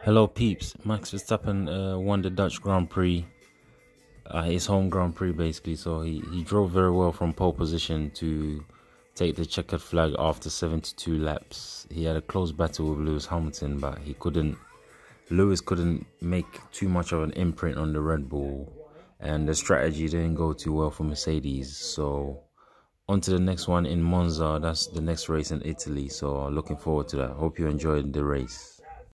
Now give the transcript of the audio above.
Hello peeps, Max Verstappen won the Dutch Grand Prix, his home Grand Prix basically, so he drove very well from pole position to take the checkered flag after 72 laps. He had a close battle with Lewis Hamilton, but Lewis couldn't make too much of an imprint on the Red Bull, and the strategy didn't go too well for Mercedes. So on to the next one in Monza. That's the next race in Italy, so looking forward to that. Hope you enjoyed the race.